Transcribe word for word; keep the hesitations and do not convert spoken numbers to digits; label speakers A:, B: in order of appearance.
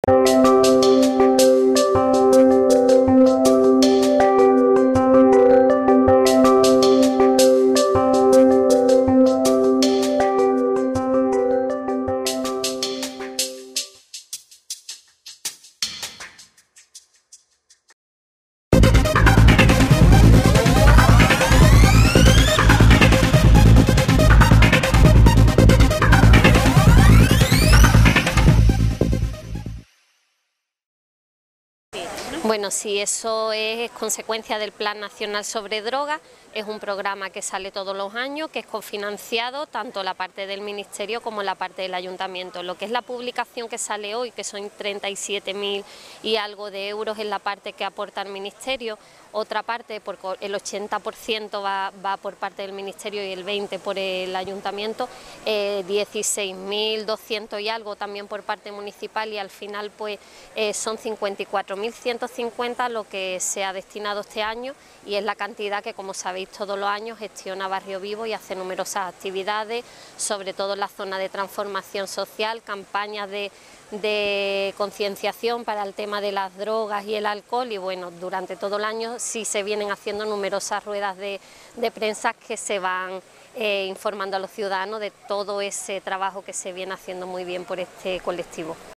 A: Bueno, sí, eso es consecuencia del Plan Nacional sobre Drogas, es un programa que sale todos los años, que es cofinanciado tanto la parte del Ministerio como la parte del Ayuntamiento. Lo que es la publicación que sale hoy, que son treinta y siete mil y algo de euros, es la parte que aporta el Ministerio, otra parte, por el ochenta por ciento va, va por parte del Ministerio y el veinte por ciento por el Ayuntamiento, eh, dieciséis mil doscientos y algo también por parte municipal, y al final pues eh, son cincuenta y cuatro mil ciento cincuenta lo que se ha destinado este año, y es la cantidad que, como sabéis, todos los años gestiona Barrio Vivo y hace numerosas actividades, sobre todo en la zona de transformación social, campañas de, de concienciación para el tema de las drogas y el alcohol, y bueno, durante todo el año sí se vienen haciendo numerosas ruedas de, de prensa que se van eh, informando a los ciudadanos de todo ese trabajo que se viene haciendo muy bien por este colectivo.